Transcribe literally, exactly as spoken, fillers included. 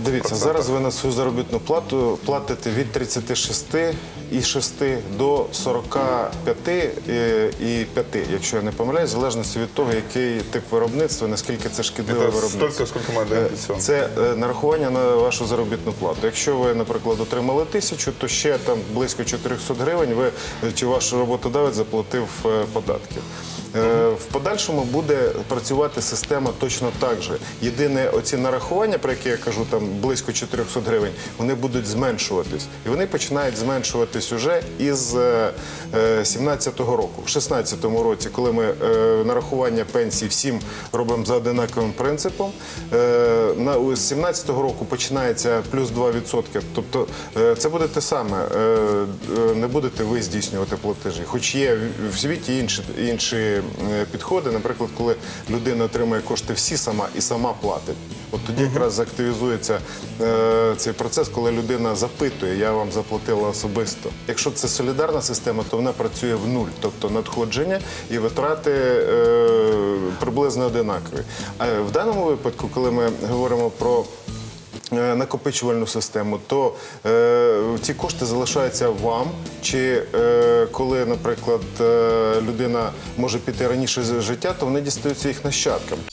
Дивіться, зараз ви на свою заробітну плату платите від тридцяти шести і шести до сорока п'яти і п'яти, якщо я не помиляюсь, в залежності від того, який тип виробництва, наскільки це шкідливе виробництво. Столько, сколько мы отдаем пенсионным. Це е, нарахування на вашу заробітну плату. Якщо ви, наприклад, отримали тисячу, то ще там близько чотирьохсот гривень ви чи ваш роботодавець заплатив е, податків. Е, в подальшому буде працювати система точно так же. Єдине, оці нарахування, про які я кажу, там близько чотирьохсот гривень, вони будуть зменшуватись. І вони починають зменшуватись уже із е, сімнадцятого року. В шістнадцятому році, коли ми е, нарахування пенсій всім робимо за одинаковим принципом, е, на, з сімнадцятого року починається плюс два відсотки. Тобто е, це буде те саме. Е, е, не будете ви здійснювати платежі. Хоч є в світі інші, інші підходи, наприклад, коли людина отримує кошти всі сама і сама платить. От тоді якраз активізується е, цей процес, коли людина запитує, я вам заплатила особисто. Якщо це солідарна система, то вона працює в нуль, тобто надходження і витрати е, приблизно одинакові. А в даному випадку, коли ми говоримо про накопичувальну систему, то е, ці кошти залишаються вам, чи е, коли, наприклад, е, людина може піти раніше з життя, то вони дістаються їх нащадкам.